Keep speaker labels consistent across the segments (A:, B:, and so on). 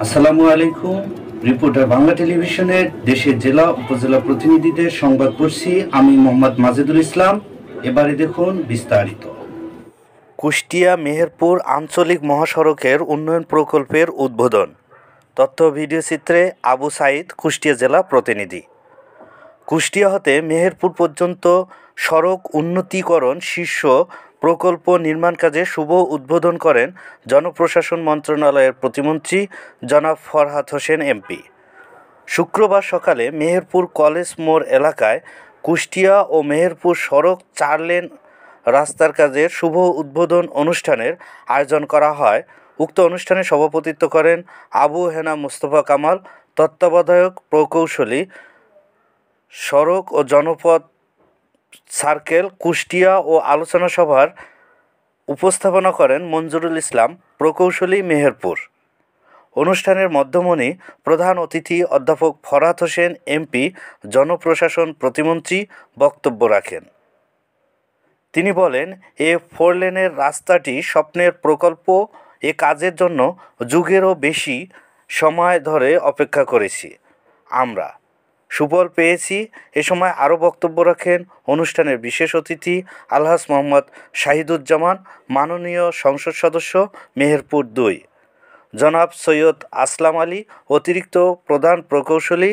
A: আসসালামু আলাইকুম। রিপোর্টার বাংলা টেলিভিশনের দেশের জেলা উপজেলা প্রতিনিধিদের সংবাদ পড়ছি আমি মোহাম্মদ মাজেদুল ইসলাম। এবারে দেখুন বিস্তারিত। কুষ্টিয়া মেহেরপুর আঞ্চলিক মহাসড়কের উন্নয়ন প্রকল্পের উদ্বোধন। তথ্য ভিডিও চিত্রে আবু সাইদ, কুষ্টিয়া জেলা প্রতিনিধি। কুষ্টিয়া হতে মেহেরপুর পর্যন্ত সড়ক উন্নতীকরণ শীর্ষ প্রকল্প নির্মাণ কাজে শুভ উদ্বোধন করেন জনপ্রশাসন মন্ত্রণালয়ের প্রতিমন্ত্রী জনাব ফরহাদ হোসেন এমপি। শুক্রবার সকালে মেহেরপুর কলেজ মোড় এলাকায় কুষ্টিয়া ও মেহেরপুর সড়ক 4 লেন রাস্তার কাজের শুভ উদ্বোধন অনুষ্ঠানের আয়োজন করা হয়। উক্ত অনুষ্ঠানে সভাপতিত্ব করেন আবু হেনা মুস্তফা কামাল, তত্ত্বাবধায়ক প্রকৌশলী, সড়ক ও জনপথ সার্কেল কুষ্টিয়া ও আলোচনা সভার উপস্থাপনা করেন মঞ্জুরুল ইসলাম, প্রকৌশলী, মেহেরপুর। অনুষ্ঠানের মধ্যমণি প্রধান অতিথি অধ্যাপক ফরহাদ হোসেন এমপি, জনপ্রশাসন প্রতিমন্ত্রী বক্তব্য রাখেন। তিনি বলেন, এ 4 লেনের রাস্তাটি স্বপ্নের প্রকল্প। এ কাজের জন্য যুগেরও বেশি সময় ধরে অপেক্ষা করেছি আমরা, সুফল পেয়েছি। এ সময় আরও বক্তব্য রাখেন অনুষ্ঠানের বিশেষ অতিথি আলহাজ মোহাম্মদ শাহিদুজ্জামান, মাননীয় সংসদ সদস্য মেহেরপুর 2, জনাব সৈয়দ আসলাম আলী, অতিরিক্ত প্রধান প্রকৌশলী,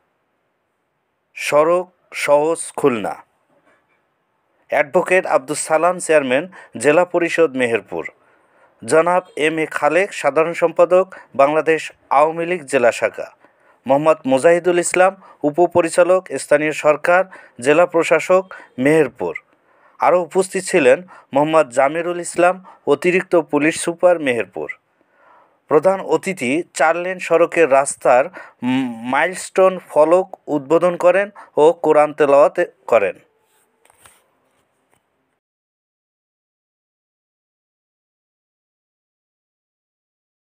A: সড়ক সহজ, খুলনা, অ্যাডভোকেট আব্দুস সালাম, চেয়ারম্যান, জেলা পরিষদ মেহেরপুর, জনাব এম এ খালেক, সাধারণ সম্পাদক, বাংলাদেশ আওয়ামী লীগ জেলা শাখা, মোহাম্মদ মুজাহিদুল ইসলাম, উপপরিচালক, স্থানীয় সরকার, জেলা প্রশাসক, মেহেরপুর। আরও উপস্থিত ছিলেন মোহাম্মদ জামিরুল ইসলাম, অতিরিক্ত পুলিশ সুপার, মেহেরপুর। প্রধান অতিথি 4 লেন সড়কের রাস্তার মাইলস্টোন ফলক উদ্বোধন করেন ও কোরআন তেলাওয়াত করেন।